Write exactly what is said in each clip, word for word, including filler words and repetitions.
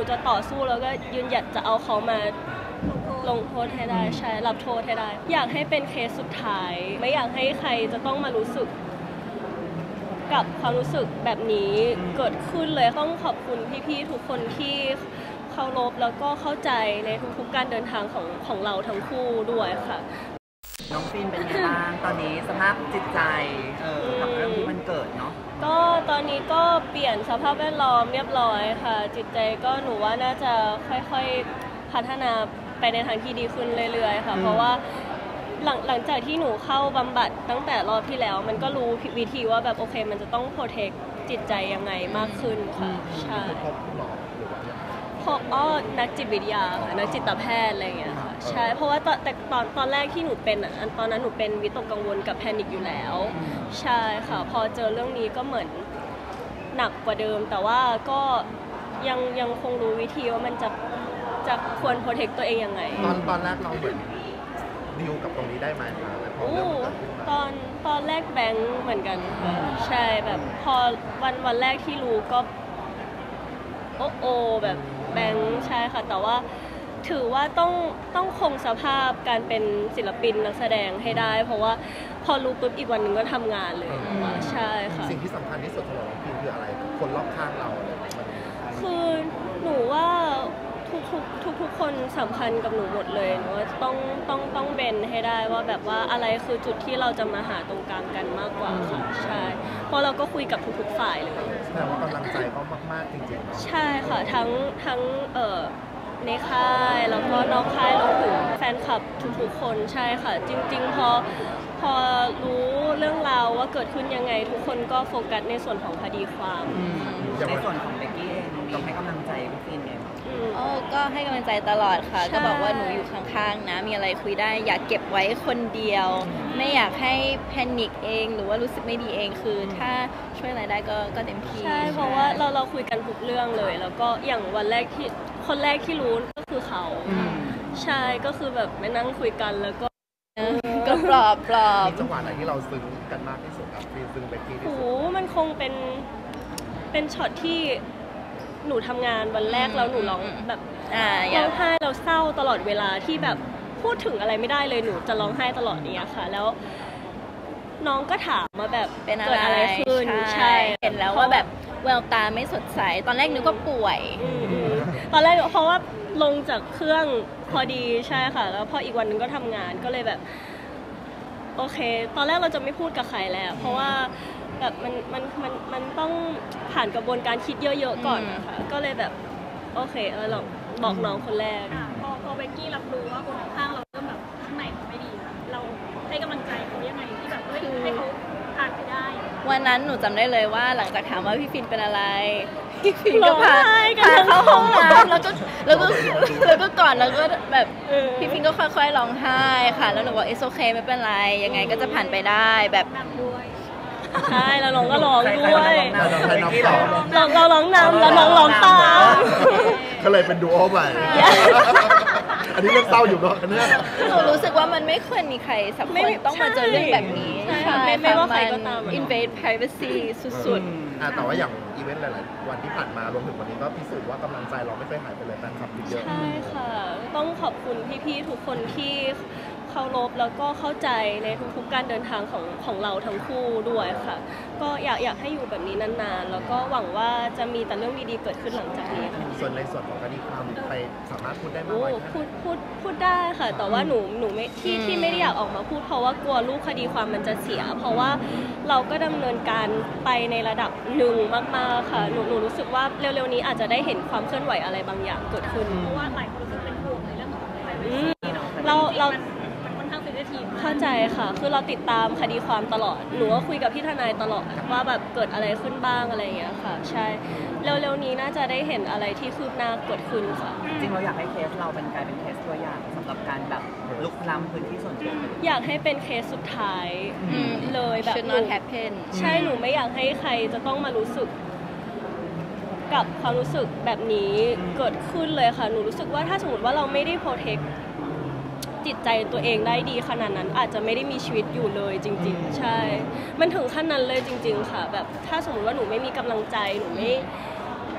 จะต่อสู้แล้วก็ยืนหยัดจะเอาเขามาลงโทษให้ได้ใช่รับโทษให้ได้อยากให้เป็นเคสสุดท้ายไม่อยากให้ใครจะต้องมารู้สึกกับความรู้สึกแบบนี้เกิดขึ้นเลยต้องขอบคุณพี่ๆทุกคนที่เคารพแล้วก็เข้าใจในทุกๆการเดินทางของของเราทั้งคู่ด้วยค่ะน้องฟินเป็นไงบ้างตอนนี้สภาพจิตใจเออกับเรื่องที่มันเกิดเนาะก็ตอนนี้ก็เปลี่ยนสภาพแวดล้อมเรียบร้อยค่ะจิตใจก็หนูว่าน่าจะค่อยๆพัฒนาไปในทางที่ดีขึ้นเรื่อยๆค่ะเพราะว่าหลังหลังจากที่หนูเข้าบำบัดตั้งแต่รอบที่แล้วมันก็รู้วิธีว่าแบบโอเคมันจะต้องโปรเทคจิตใจยังไงมากขึ้นค่ะใช่พบอ๋อนักจิตวิทยาค่ะนักจิตแพทย์อะไรอย่างเงี้ยค่ะใช่เพราะว่าตอนแต่ตอนตอนแรกที่หนูเป็นอ่ะตอนนั้นหนูเป็นวิตกกังวลกับแพนิคอยู่แล้วใช่ค่ะพอเจอเรื่องนี้ก็เหมือนหนักกว่าเดิมแต่ว่าก็ยังยังคงรู้วิธีว่ามันจะจะควรโปรเทคตัวเองยังไงตอนตอนแรกเราเหมือนดิวกับตรงนี้ได้ไหมคะโอ้ตอนตอนแรกแบงค์เหมือนกันใช่แบบพอวันวันแรกที่รู้ก็โอ้โอแบบแบงค์ใช่ค่ะแต่ว่าถือว่าต้องต้องคงสภาพการเป็นศิลปินนักแสดงให้ได้เพราะว่าพอรู้ปุ๊บอีกวันหนึ่งก็ทำงานเลยใช่ค่ะสิ่งที่สำคัญที่สุดสำหรับน้องพิมคืออะไรคนรอบข้างเราคือหนูว่าทุกทุกทุกทุกคนสำคัญกับหนูหมดเลยหนูว่าต้องต้องต้องเบนให้ได้ว่าแบบว่าอะไรคือจุดที่เราจะมาหาตรงกลางกันมากกว่าค่ะใช่เพราะเราก็คุยกับทุกๆฝ่ายเลยแสดงว่ากำลังใจก็มากๆจริงๆใช่ค่ะทั้งทั้งเอ่อในค่ายแล้วก็นอกค่ายรวมถึงแฟนคลับทุกๆคนใช่ค่ะจริงๆพอพอรู้เรื่องราวว่าเกิดขึ้นยังไงทุกคนก็โฟกัสในส่วนของคดีความในส่วนของเบกกี้เองมีให้กำลังใจพี่ฟินเองโอ้ก็ให้กำลังใจตลอดค่ะก็บอกว่าหนูอยู่ข้างๆนะมีอะไรคุยได้อยากเก็บไว้คนเดียวไม่อยากให้แพนิคเองหรือว่ารู้สึกไม่ดีเองคือถ้าช่วยอะไรได้ก็ก็เต็มที่ใช่เพราะว่าเราเราคุยกันทุกเรื่องเลยแล้วก็อย่างวันแรกที่คนแรกที่รู้ก็คือเขาใช่ก็คือแบบไปนั่งคุยกันแล้วก็ก็ปลอบปลอบมีจังหวะไหนที่เราซึ้งกันมากที่สุดครับฟินซึ้งเบกกี้ที่สุดโอ้มันคงเป็นเป็นช็อตที่หนูทำงานวันแรกแล้วหนูร้องแบบร้องไห้เราเศร้าตลอดเวลาที่แบบพูดถึงอะไรไม่ได้เลยหนูจะร้องไห้ตลอดนี้ค่ะแล้วน้องก็ถามมาแบบเป็นอะไรขึ้นใช่เห็นแล้วว่าแบบแววตาไม่สดใสตอนแรกนึกว่าป่วยตอนแรกเพราะว่าลงจากเครื่องพอดีใช่ค่ะแล้วพออีกวันนึงก็ทำงานก็เลยแบบโอเคตอนแรกเราจะไม่พูดกับใครแล้วเพราะว่าแบบมันมันมันมันต้องผ่านกระบวนการคิดเยอะๆก่อนนะคะก็เลยแบบโอเคเออเราบอกน้องคนแรกพอพอเบกกี้รับรู้ว่าคนข้างเราเริ่มแบบข้างในเขาไม่ดีเราให้กำลังใจเขายังไงที่แบบให้เขาผ่านไปได้วันนั้นหนูจำได้เลยว่าหลังจากถามว่าพี่ฟินเป็นอะไรพี่ฟินก็พาพาเข้าห้องน้ำแล้วก็แล้วก็แล้วก็ก่อนแล้วก็แบบพี่ฟินก็ค่อยๆร้องไห้ค่ะแล้วหนูบอกเอสโอเคไม่เป็นไรยังไงก็จะผ่านไปได้แบบใช่แล้วน้องก็ร้องด้วยเราเราร้องนำแล้วน้องร้องตามก็เลยเป็นดูโอใหม่อันนี้เรื่องเศร้าอยู่เนาะอันนี้หนูรู้สึกว่ามันไม่ควรมีใครสักคนต้องมาเจอเรื่องแบบนี้ใช่ไม่ว่าใครก็ตาม invade privacy สุดๆแต่ว่าอย่างอีเวนต์หลายๆวันที่ผ่านมารวมถึงวันนี้ก็พิสูจน์ว่ากำลังใจเราไม่เคยหายไปเลยแฟนคลับเยอะใช่ค่ะต้องขอบคุณพี่ๆทุกคนที่เคารพแล้วก็เข้าใจในทุกๆการเดินทางของของเราทั้งคู่ด้วยค่ะก็อยากอยากให้อยู่แบบนี้นานๆแล้วก็หวังว่าจะมีแต่เรื่องดีๆเกิดขึ้นหลังจากนี้ส่วนในส่วนของคดีความไปสามารถพูดได้ไหมพูดพูดพูดได้ค่ะแต่ว่าหนูหนูไม่ที่ที่ไม่ได้อยากออกมาพูดเพราะว่ากลัวรูปคดีความมันจะเสียเพราะว่าเราก็ดำเนินการไปในระดับหนึ่งมากๆค่ะหนูหนูรู้สึกว่าเร็วๆนี้อาจจะได้เห็นความเคลื่อนไหวอะไรบางอย่างเกิดขึ้นเพราะว่าหลายคนรู้สึกเป็นห่วงในเรื่องของอะไรเราเราเข้าใจค่ะคือเราติดตามคดีความตลอดหนูก็คุยกับพี่ทนายตลอดว่าแบบเกิดอะไรขึ้นบ้างอะไรอย่างเงี้ยค่ะใช่เร็วๆนี้น่าจะได้เห็นอะไรที่คืบหน้าเกิดขึ้นค่ะจริงเราอยากให้เคสเราเป็นกลายเป็นเคสตัวอย่างสำหรับการแบบลุกล้ำพื้นที่ส่วนตัวอยากให้เป็นเคสสุดท้ายเลยแบบ should not happen ใช่หนูไม่อยากให้ใครจะต้องมารู้สึกกับความรู้สึกแบบนี้เกิดขึ้นเลยค่ะหนูรู้สึกว่าถ้าสมมติว่าเราไม่ได้โปรเทคจิตใจตัวเองได้ดีขนาดนั้นอาจจะไม่ได้มีชีวิตอยู่เลยจริงๆใช่มันถึงขั้นนั้นเลยจริงๆค่ะแบบถ้าสมมติว่าหนูไม่มีกำลังใจหนูไม่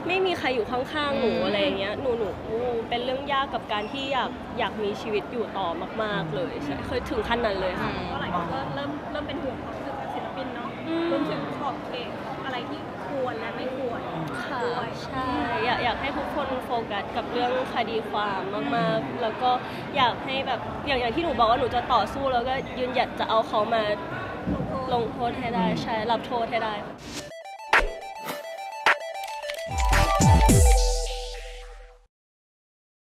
ไม่มีใครอยู่ข้างๆหนูอะไรอย่างเงี้ยหนูหนูเป็นเรื่องยากกับการที่อยากอยากมีชีวิตอยู่ต่อมากๆเลยใช่เคยถึงขั้นนั้นเลยค่ะเพราะหลายคนก็เริ่มเริ่มเป็นห่วงความรู้สึกของศิลปินเนาะอืมรวมถึงขอบเขตอะไรที่ควรและไม่ควรค่ะด้วยใช่อยากอยากให้ทุกคนโฟกัสกับเรื่องคดีความมากๆ แล้วก็อยากให้แบบอย่างอย่างที่หนูบอกว่าหนูจะต่อสู้แล้วก็ยืนหยัดจะเอาเขามาลงโทษให้ได้ใช่รับโทษให้ได้